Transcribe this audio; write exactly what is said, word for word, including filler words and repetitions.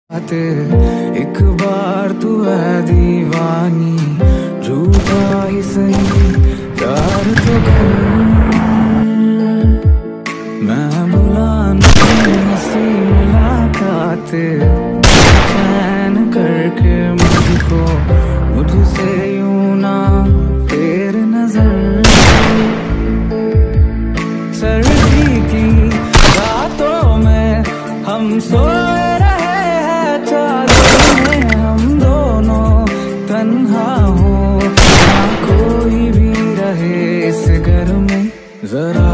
एक बार तू है दीवानी, झूठा ही सही प्यार तो कर। मैं भुला नहीं हंसी मुलाकात, चैन करके मुझको मुझसे यूं ना फेर नजर। सर्दी की रातों में हम सोए रहे हैं चादर में, हम दोनों तन्हा हो ना कोई भी रहे इस घर में। जरा